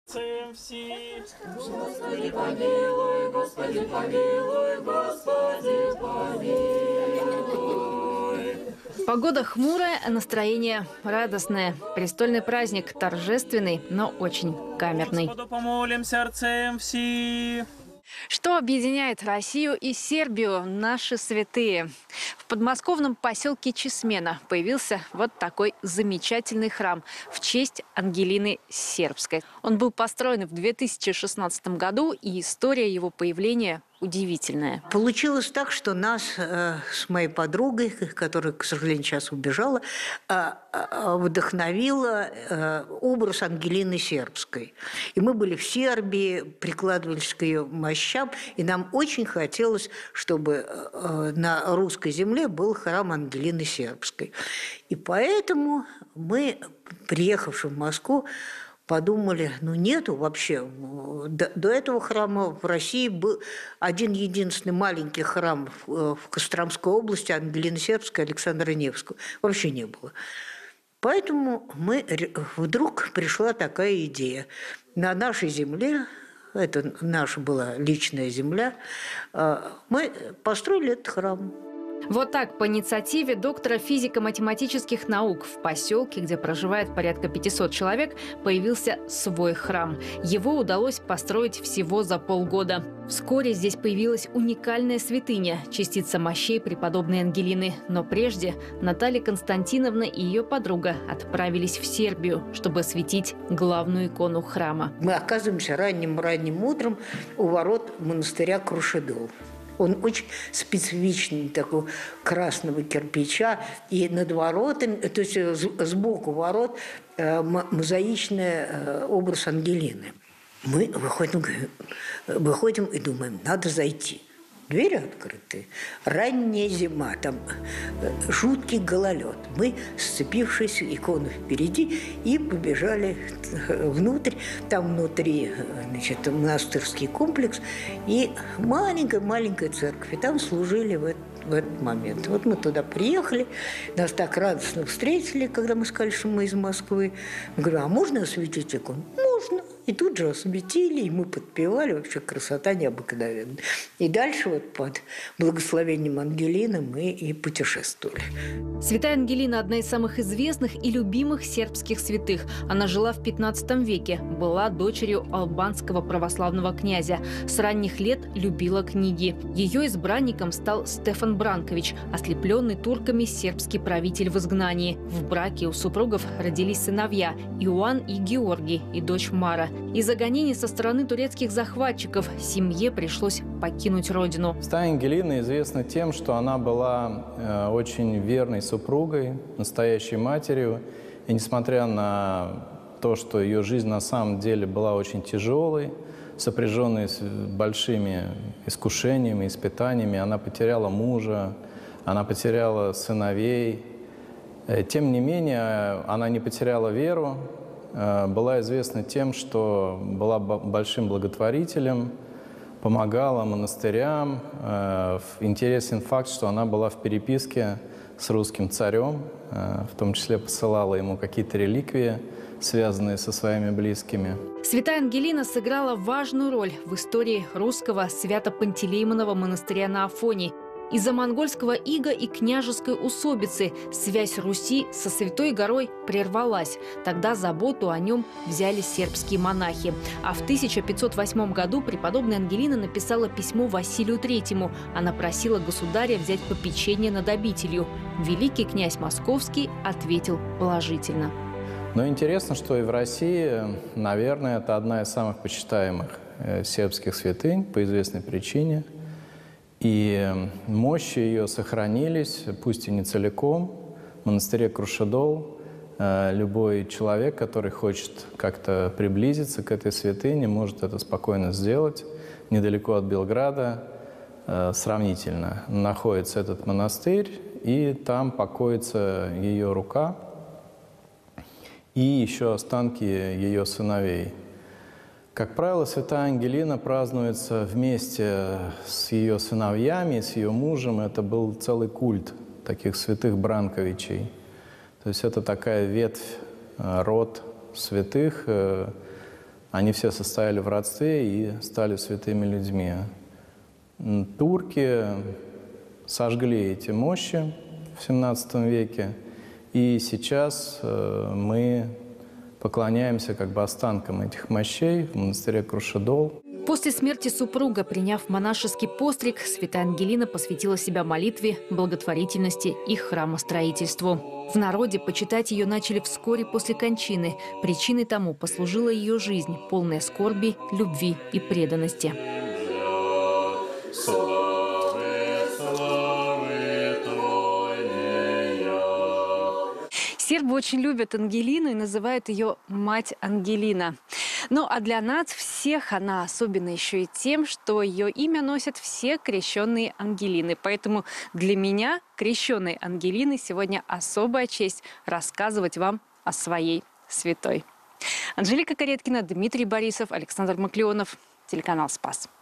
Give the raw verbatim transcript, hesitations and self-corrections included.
Господи, помилуй, Господи, помилуй, Господи, помилуй. Погода хмурая, а настроение радостное. Престольный праздник торжественный, но очень камерный. Господу помолимся, арцеем все. Что объединяет Россию и Сербию? Наши святые. В подмосковном поселке Чесмена появился вот такой замечательный храм в честь Ангелины Сербской. Он был построен в две тысячи шестнадцатом году, и история его появления удивительная. Получилось так, что нас э, с моей подругой, которая, к сожалению, сейчас убежала, э, э, вдохновила э, образ Ангелины Сербской. И мы были в Сербии, прикладывались к ее мощам, и нам очень хотелось, чтобы э, на русской земле был храм Ангелины Сербской. И поэтому мы, приехавши в Москву, подумали, ну нету вообще. До, до этого храма в России был один единственный маленький храм в, в Костромской области, Ангелины Сербской, Александра Невского. Вообще не было. Поэтому мы, вдруг пришла такая идея. На нашей земле, это наша была личная земля, мы построили этот храм. Вот так, по инициативе доктора физико-математических наук в поселке, где проживает порядка пятисот человек, появился свой храм. Его удалось построить всего за полгода. Вскоре здесь появилась уникальная святыня – частица мощей преподобной Ангелины. Но прежде Наталья Константиновна и ее подруга отправились в Сербию, чтобы осветить главную икону храма. Мы оказываемся ранним-ранним утром у ворот монастыря Крушедол. Он очень специфичный, такого красного кирпича, и над воротами, то есть сбоку ворот, мозаичный образ Ангелины. Мы выходим, выходим и думаем, надо зайти. Двери открыты, ранняя зима, там жуткий гололед. Мы, сцепившись, икону впереди, и побежали внутрь. Там внутри, значит, монастырский комплекс и маленькая-маленькая церковь. И там служили в этот, в этот момент. Вот мы туда приехали, нас так радостно встретили, когда мы сказали, что мы из Москвы. Мы говорим, а можно осветить икону? Можно. И тут же осветили, и мы подпевали. Вообще красота необыкновенная. И дальше вот под благословением Ангелины мы и путешествовали. Святая Ангелина – одна из самых известных и любимых сербских святых. Она жила в пятнадцатом веке, была дочерью албанского православного князя. С ранних лет любила книги. Ее избранником стал Стефан Бранкович, ослепленный турками сербский правитель в изгнании. В браке у супругов родились сыновья – Иоанн и Георгий, и дочь Мара. Из-за гонений со стороны турецких захватчиков семье пришлось покинуть родину. Святая Ангелина известна тем, что она была э, очень верной супругой, настоящей матерью. И несмотря на то, что ее жизнь на самом деле была очень тяжелой, сопряженной с большими искушениями, испытаниями, она потеряла мужа, она потеряла сыновей. Тем не менее, она не потеряла веру, была известна тем, что была большим благотворителем, помогала монастырям. Интересен факт, что она была в переписке с русским царем, в том числе посылала ему какие-то реликвии, связанные со своими близкими. Святая Ангелина сыграла важную роль в истории русского Свято-Пантелеймонова монастыря на Афоне. Из-за монгольского ига и княжеской усобицы связь Руси со Святой горой прервалась. Тогда заботу о нем взяли сербские монахи. А в тысяча пятьсот восьмом году преподобная Ангелина написала письмо Василию Третьему. Она просила государя взять попечение над обителью. Великий князь Московский ответил положительно. Но интересно, что и в России, наверное, это одна из самых почитаемых сербских святынь по известной причине. И мощи ее сохранились, пусть и не целиком. В монастыре Крушедол любой человек, который хочет как-то приблизиться к этой святыне, может это спокойно сделать. Недалеко от Белграда, сравнительно, находится этот монастырь, и там покоится ее рука и еще останки ее сыновей. Как правило, святая Ангелина празднуется вместе с ее сыновьями, с ее мужем. Это был целый культ таких святых Бранковичей. То есть это такая ветвь, род святых, они все состояли в родстве и стали святыми людьми. Турки сожгли эти мощи в семнадцатом веке, и сейчас мы поклоняемся как бы останкам этих мощей в монастыре Крушедол. После смерти супруга, приняв монашеский постриг, святая Ангелина посвятила себя молитве, благотворительности и храмостроительству. В народе почитать ее начали вскоре после кончины. Причиной тому послужила ее жизнь, полная скорби, любви и преданности. Сербы очень любят Ангелину и называют ее «Мать Ангелина». Ну а для нас всех она особенно еще и тем, что ее имя носят все крещенные Ангелины. Поэтому для меня, крещенной Ангелины, сегодня особая честь рассказывать вам о своей святой. Анжелика Кареткина, Дмитрий Борисов, Александр Маклеонов, телеканал «Спас».